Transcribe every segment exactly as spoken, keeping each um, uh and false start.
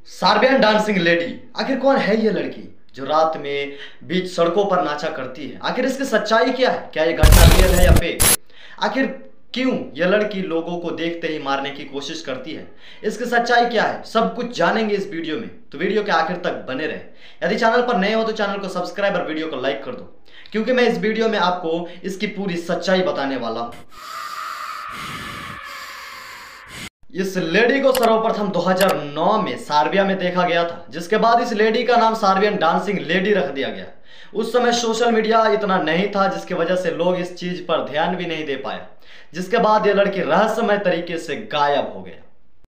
सार्बियन dancing lady, आखिर कौन है ये लड़की जो रात में बीच सड़कों पर नाचा करती है? आखिर इसकी सच्चाई क्या है? क्या ये घटना रियल है या फेक? आखिर क्यों यह लड़की लोगों को देखते ही मारने की कोशिश करती है? इसकी सच्चाई क्या है? सब कुछ जानेंगे इस वीडियो में, तो वीडियो के आखिर तक बने रहे। यदि चैनल पर नए हो तो चैनल को सब्सक्राइब और वीडियो को लाइक कर दो, क्योंकि मैं इस वीडियो में आपको इसकी पूरी सच्चाई बताने वाला हूं। इस लेडी को सर्वप्रथम दो हज़ार नौ में सार्बिया में देखा गया था, जिसके बाद इस लेडी का नाम सार्बियन डांसिंग लेडी रख दिया गया। उस समय सोशल मीडिया इतना नहीं था, जिसकी वजह से लोग इस चीज पर ध्यान भी नहीं दे पाए, जिसके बाद यह लड़की रहस्यमय तरीके से गायब हो गया।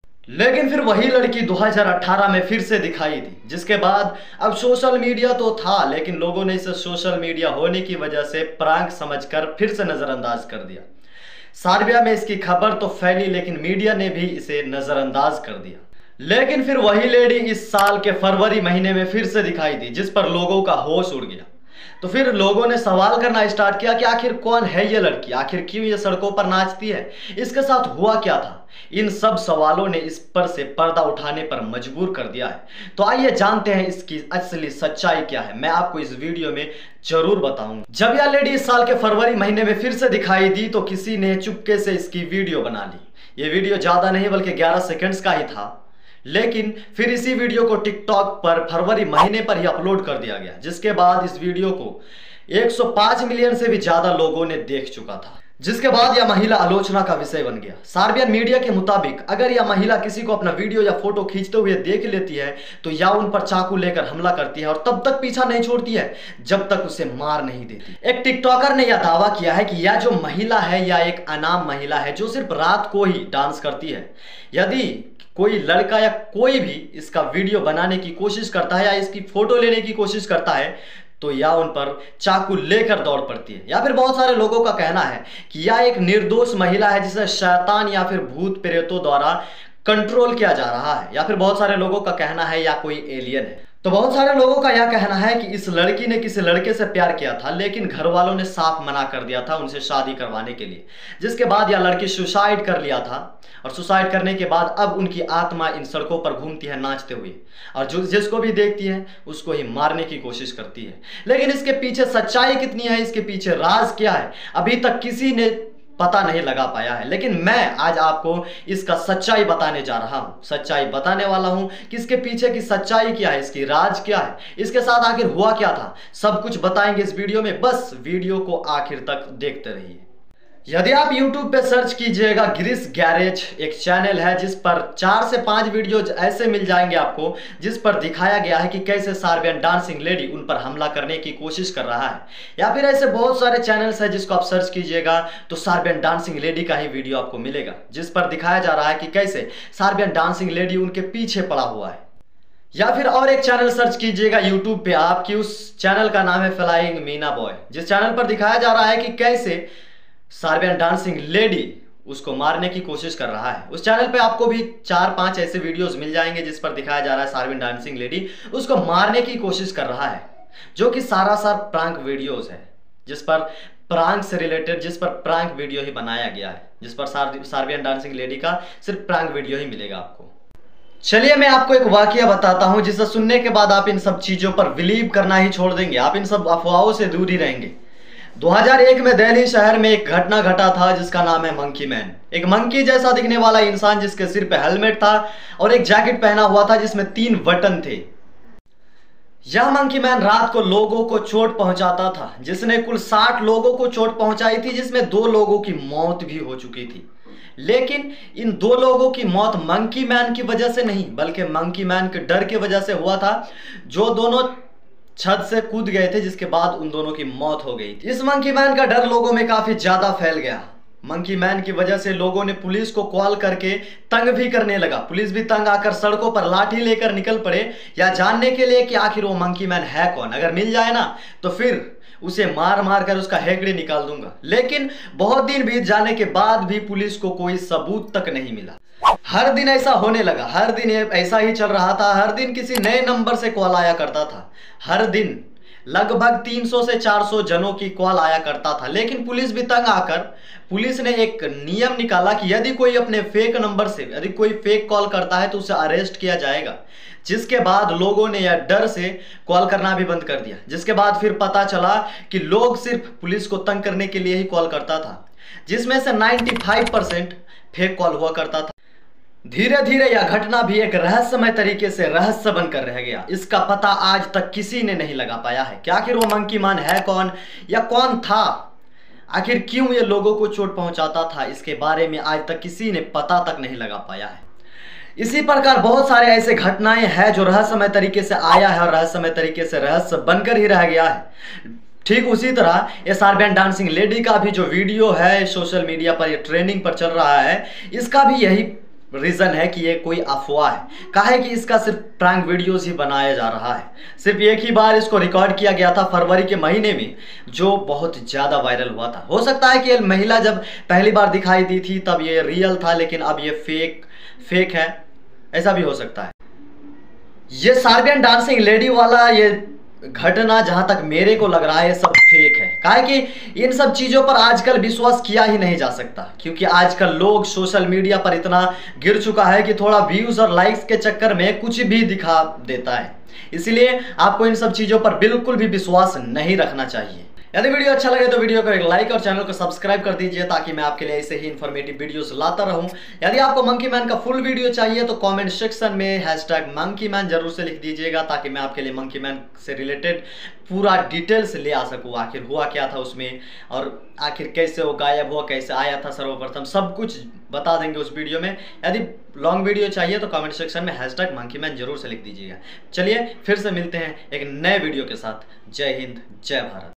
लेकिन फिर वही लड़की दो हज़ार अठारह में फिर से दिखाई दी, जिसके बाद अब सोशल मीडिया तो था, लेकिन लोगों ने इसे सोशल मीडिया होने की वजह से प्रांक समझकर फिर से नजरअंदाज कर दिया। सार्बिया में इसकी खबर तो फैली, लेकिन मीडिया ने भी इसे नजरअंदाज कर दिया। लेकिन फिर वही लेडी इस साल के फरवरी महीने में फिर से दिखाई दी, जिस पर लोगों का होश उड़ गया। तो फिर लोगों ने सवाल करना स्टार्ट किया कि आखिर कौन है ये लड़की, आखिर क्यों ये सड़कों पर नाचती है, इसके साथ हुआ क्या था। इन सब सवालों ने इस पर से पर्दा उठाने पर मजबूर कर दिया है। तो आइए जानते हैं इसकी असली सच्चाई क्या है। मैं आपको इस वीडियो में जरूर बताऊंगा। जब यह लेडी इस साल के फरवरी महीने में फिर से दिखाई दी, तो किसी ने चुपके से इसकी वीडियो बना ली। ये वीडियो ज्यादा नहीं बल्कि ग्यारह सेकंड्स का ही था, लेकिन फिर इसी वीडियो को टिकटॉक पर फरवरी महीने पर ही अपलोड कर दिया गया, जिसके बाद इस वीडियो को एक सौ पाँच मिलियन से भी ज्यादा लोगों ने देख चुका था। जिसके बाद यह महिला आलोचना का विषय बन गया। सार्बियन मीडिया के मुताबिक अगर यह महिला किसी को अपना वीडियो या फोटो खींचते हुए देख लेती है, तो या उन पर चाकू लेकर हमला करती है और तब तक पीछा नहीं छोड़ती है जब तक उसे मार नहीं देती। एक टिकटॉकर ने यह दावा किया है कि यह जो महिला है यह एक अनाम महिला है, जो सिर्फ रात को ही डांस करती है। यदि कोई लड़का या कोई भी इसका वीडियो बनाने की कोशिश करता है या इसकी फोटो लेने की कोशिश करता है, तो या उन पर चाकू लेकर दौड़ पड़ती है। या फिर बहुत सारे लोगों का कहना है कि यह एक निर्दोष महिला है, जिसे शैतान या फिर भूत प्रेतों द्वारा कंट्रोल किया जा रहा है। या फिर बहुत सारे लोगों का कहना है या कोई एलियन है। तो बहुत सारे लोगों का यह कहना है कि इस लड़की ने किसी लड़के से प्यार किया था, लेकिन घर वालों ने साफ मना कर दिया था उनसे शादी करवाने के लिए, जिसके बाद यह लड़की सुसाइड कर लिया था। और सुसाइड करने के बाद अब उनकी आत्मा इन सड़कों पर घूमती है नाचते हुए, और जो जिसको भी देखती है उसको ही मारने की कोशिश करती है। लेकिन इसके पीछे सच्चाई कितनी है, इसके पीछे राज क्या है, अभी तक किसी ने पता नहीं लगा पाया है। लेकिन मैं आज आपको इसका सच्चाई बताने जा रहा हूं, सच्चाई बताने वाला हूं कि इसके पीछे की सच्चाई क्या है, इसकी राज क्या है, इसके साथ आखिर हुआ क्या था। सब कुछ बताएंगे इस वीडियो में, बस वीडियो को आखिर तक देखते रहिए। यदि आप YouTube पे सर्च कीजिएगा गिरीश गैरेज, एक चैनल है जिस पर चार से पांच वीडियो ऐसे मिल जाएंगे आपको, जिस पर दिखाया गया है कि कैसे सार्बियन डांसिंग लेडी उन पर हमला करने की कोशिश कर रहा है। या फिर ऐसे बहुत सारे चैनल्स हैं जिसको आप सर्च कीजिएगा तो सार्बियन डांसिंग लेडी का ही वीडियो आपको मिलेगा, जिस पर दिखाया जा रहा है कि कैसे सार्बियन डांसिंग लेडी उनके पीछे पड़ा हुआ है। या फिर और एक चैनल सर्च कीजिएगा यूट्यूब पे आप, कि उस चैनल का नाम है फ्लाइंग मीना बॉय, जिस चैनल पर दिखाया जा रहा है कि कैसे सार्बियन डांसिंग लेडी उसको मारने की कोशिश कर रहा है। उस चैनल पे आपको भी चार पांच ऐसे वीडियोस मिल जाएंगे जिस पर दिखाया जा रहा है सार्बियन डांसिंग लेडी उसको मारने की कोशिश कर रहा है, जो कि सारा सार प्रांक वीडियोस है, जिस पर प्रांक से रिलेटेड जिस पर प्रांक वीडियो ही बनाया गया है, जिस पर सार्बियन डांसिंग लेडी का सिर्फ प्रांक वीडियो ही मिलेगा आपको। चलिए मैं आपको एक वाकया बताता हूं, जिसे सुनने के बाद आप इन सब चीजों पर बिलीव करना ही छोड़ देंगे, आप इन सब अफवाहों से दूर ही रहेंगे। दो हज़ार एक में दिल्ली शहर में एक घटना घटा था जिसका नाम है मंकी मैन। एक मंकी जैसा दिखने वाला इंसान जिसके सिर पे हेलमेट था और एक जैकेट पहना हुआ था जिसमें तीन बटन थे। यह मंकी मैन रात को लोगों को चोट पहुंचाता था, जिसने कुल साठ लोगों को चोट पहुंचाई थी, जिसमें दो लोगों की मौत भी हो चुकी थी। लेकिन इन दो लोगों की मौत मंकी मैन की वजह से नहीं, बल्कि मंकी मैन के डर की वजह से हुआ था, जो दोनों छत से कूद गए थे, जिसके बाद उन दोनों की मौत हो गई। इस मंकी मैन का डर लोगों में काफी ज्यादा फैल गया। मंकी मैन की वजह से लोगों ने पुलिस को कॉल करके तंग भी करने लगा। पुलिस भी तंग आकर सड़कों पर लाठी लेकर निकल पड़े, या जानने के लिए कि आखिर वो मंकी मैन है कौन। अगर मिल जाए ना तो फिर उसे मार मार कर उसका हेगड़ी निकाल दूंगा। लेकिन बहुत दिन बीत जाने के बाद भी पुलिस को कोई सबूत तक नहीं मिला। हर दिन ऐसा होने लगा, हर दिन ऐसा ही चल रहा था। हर दिन किसी नए नंबर से कॉल आया करता था। हर दिन लगभग तीन सौ से चार सौ जनों की कॉल आया करता था। लेकिन पुलिस भी तंग आकर पुलिस ने एक नियम निकाला कि यदि कोई अपने फेक नंबर से यदि कोई फेक कॉल करता है तो उसे अरेस्ट किया जाएगा। जिसके बाद लोगों ने यह डर से कॉल करना भी बंद कर दिया। जिसके बाद फिर पता चला कि लोग सिर्फ पुलिस को तंग करने के लिए ही कॉल करता था, जिसमें से पचानवे परसेंट फेक कॉल हुआ करता था। धीरे धीरे यह घटना भी एक रहस्यमय तरीके से रहस्य बनकर रह गया। इसका पता आज तक किसी ने नहीं लगा पाया है कि आखिर वो मंकी मैन है कौन या कौन था, आखिर क्यों ये लोगों को चोट पहुंचाता था। इसके बारे में आज तक किसी ने पता तक नहीं लगा पाया है। इसी प्रकार बहुत सारे ऐसे घटनाएं हैं जो रहस्यमय तरीके से आया है और रहस्यमय तरीके से रहस्य बनकर ही रह गया है। ठीक उसी तरह ये सार्बियन डांसिंग लेडी का भी जो वीडियो है सोशल मीडिया पर, ये ट्रेंडिंग पर चल रहा है, इसका भी यही रीजन है कि ये कोई अफवाह है। काहे कि इसका सिर्फ प्रैंक वीडियोस ही बनाया जा रहा है। सिर्फ एक ही बार इसको रिकॉर्ड किया गया था फरवरी के महीने में, जो बहुत ज़्यादा वायरल हुआ था। हो सकता है कि ये महिला जब पहली बार दिखाई दी थी तब ये रियल था, लेकिन अब ये फेक फेक है, ऐसा भी हो सकता है। ये सार्बियन डांसिंग लेडी वाला ये घटना जहां तक मेरे को लग रहा है सब फेक है। काहे कि इन सब चीजों पर आजकल विश्वास किया ही नहीं जा सकता, क्योंकि आजकल लोग सोशल मीडिया पर इतना गिर चुका है कि थोड़ा व्यूज और लाइक्स के चक्कर में कुछ भी दिखा देता है। इसलिए आपको इन सब चीजों पर बिल्कुल भी विश्वास नहीं रखना चाहिए। यदि वीडियो अच्छा लगे तो वीडियो को एक लाइक और चैनल को सब्सक्राइब कर दीजिए, ताकि मैं आपके लिए ऐसे ही इन्फॉर्मेटिव वीडियोस लाता रहूं। यदि आपको मंकी मैन का फुल वीडियो चाहिए तो कमेंट सेक्शन में हैशटैग मंकी मैन जरूर से लिख दीजिएगा, ताकि मैं आपके लिए मंकी मैन से रिलेटेड पूरा डिटेल्स ले आ सकूँ। आखिर हुआ क्या था उसमें, और आखिर कैसे वो गायब हुआ, कैसे आया था सर्वप्रथम, सब कुछ बता देंगे उस वीडियो में। यदि लॉन्ग वीडियो चाहिए तो कमेंट सेक्शन में हैशटैग मंकी मैन जरूर से लिख दीजिएगा। चलिए फिर से मिलते हैं एक नए वीडियो के साथ। जय हिंद, जय भारत।